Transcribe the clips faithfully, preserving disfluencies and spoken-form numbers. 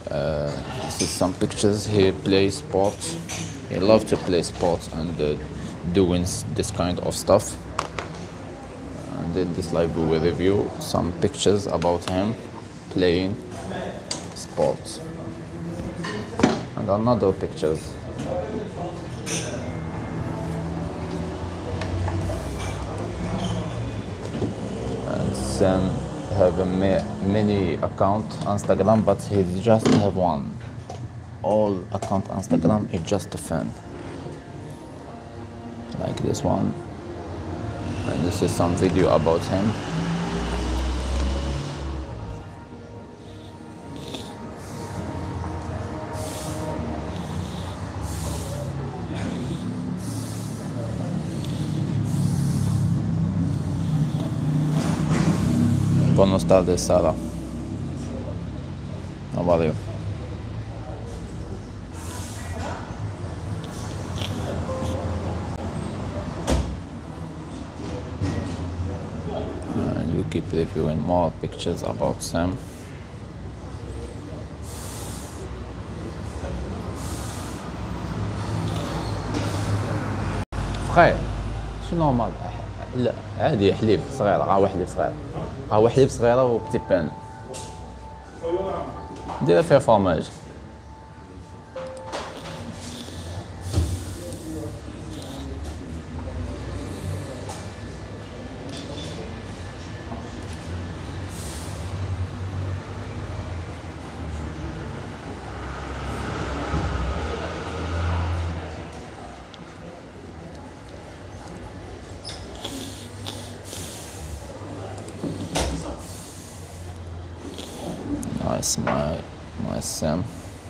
Uh, this is some pictures. He plays sports. He loves to play sports and uh, doing this kind of stuff. And in this live we will review some pictures about him playing sports. And another pictures. And Sam have a many account Instagram, but he just have one. All account Instagram is just a fan. Like this one. And this is some video about him. Buenas tardes, Sara. How are you? And you keep reviewing more pictures about Sam. خير شو نورمال؟ لا عادي حليب صغير، قهوة حليب صغير، قهوة حليب صغيرة وبتي بان ديرها فيها فرماج. Nice, my, my Sam.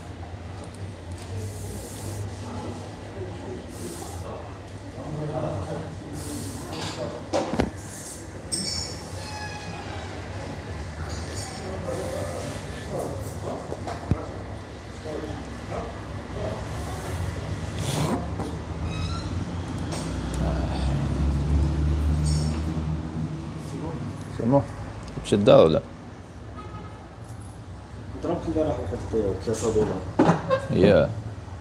سمو تمشي الدار ولا؟ ضربت البارح واحد ثلاثة دولار. ياه.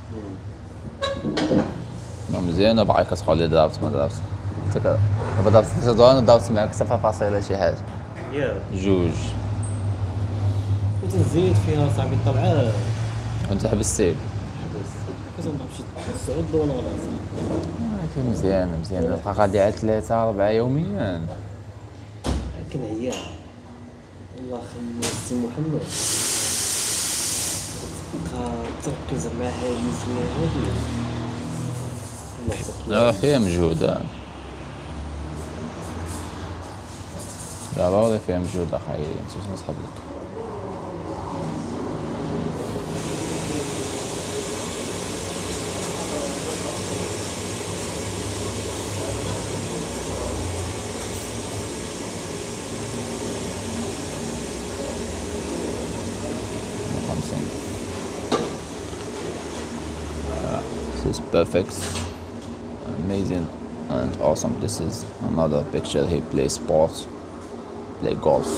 مزيان باغي كتقول لي ضربت ما ضربت. انت دابا ضربت ثلاثة دولار ضربت معاك صفر فاصلة شي حاجة. ياه. جوج. كنت نزيد فيها صاحبي الطبعة. وانت حبستي. كنت نضرب شي تسعة دولار ولا ولكن مزيان مزيان نبقى غادي على ثلاثة أربعة يوميا. لكن عيان. الله يخلي السي محمد. تركز مع هذه السنة هذه. لا فيها مجهود. ضروري فيها مجهود أخي نسيت نسحب لك. This is perfect, amazing and awesome. This is another picture. He plays sports, play golf.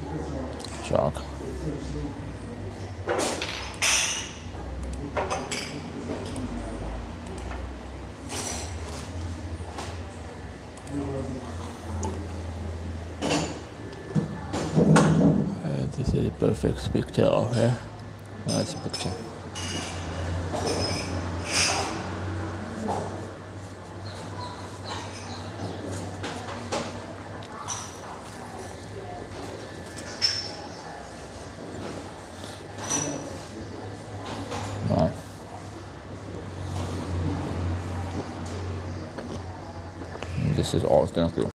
Shark. Uh, this is a perfect picture of her. Nice picture. Wow. This is all. Thank you.